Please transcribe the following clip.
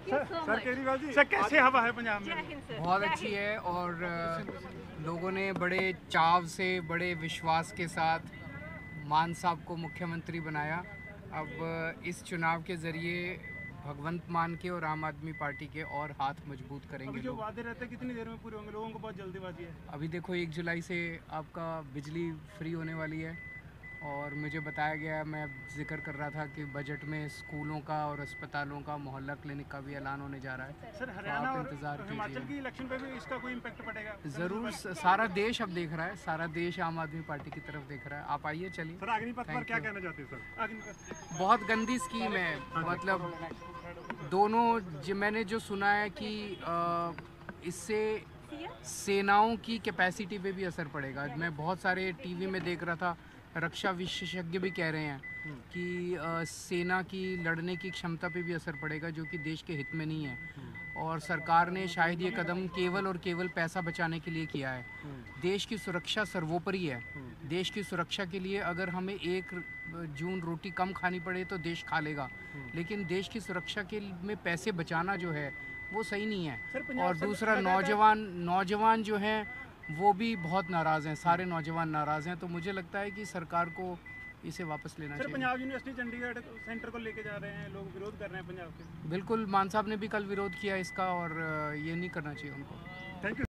Sir Kejriwal ji, sir कैसे हवा है पंजाब में? बहुत अच्छी है और लोगों ने बड़े चाव से, बड़े विश्वास के साथ मान साहब को मुख्यमंत्री बनाया। अब इस चुनाव के ज़रिए भगवंत मान के और आम आदमी पार्टी के और हाथ मजबूत करेंगे। जो वादे रहते हैं कितनी देर में पूरे होंगे? लोगों को बहुत जल्दीबाजी है। अभी देखो 1 जुलाई से आपका बिजली फ्री होने वाली है और मुझे बताया गया, मैं जिक्र कर रहा था कि बजट में स्कूलों का और अस्पतालों का, मोहल्ला क्लिनिक का भी ऐलान होने जा रहा है। सर हरियाणा और इंतजार हिमाचल की इलेक्शन पे भी इसका कोई इम्पैक्ट पड़ेगा? ज़रूर, सारा देश अब देख रहा है, सारा देश आम आदमी पार्टी की तरफ देख रहा है। आप आइए, चलिए। सर अग्निपथ पर क्या कहना चाहते हैं सर? अग्निपथ बहुत गंदी स्कीम है, मतलब दोनों मैंने जो सुना है कि इससे सेनाओं की कैपेसिटी पे भी असर पड़ेगा। मैं बहुत सारे टीवी में देख रहा था, रक्षा विशेषज्ञ भी कह रहे हैं कि सेना की लड़ने की क्षमता पे भी असर पड़ेगा, जो कि देश के हित में नहीं है। और सरकार ने शायद ये कदम केवल और केवल पैसा बचाने के लिए किया है। देश की सुरक्षा सर्वोपरि है। देश की सुरक्षा के लिए अगर हमें 1 जून रोटी कम खानी पड़े तो देश खा लेगा, लेकिन देश की सुरक्षा के में पैसे बचाना जो है वो सही नहीं है। और दूसरा, नौजवान जो हैं वो भी बहुत नाराज़ हैं, सारे नौजवान नाराज़ हैं। तो मुझे लगता है कि सरकार को इसे वापस लेना चाहिए। पंजाब यूनिवर्सिटी चंडीगढ़ सेंटर को लेके जा रहे हैं लोग, विरोध कर रहे हैं पंजाब के। बिल्कुल, मान साहब ने भी कल विरोध किया इसका और ये नहीं करना चाहिए उनको। Thank you.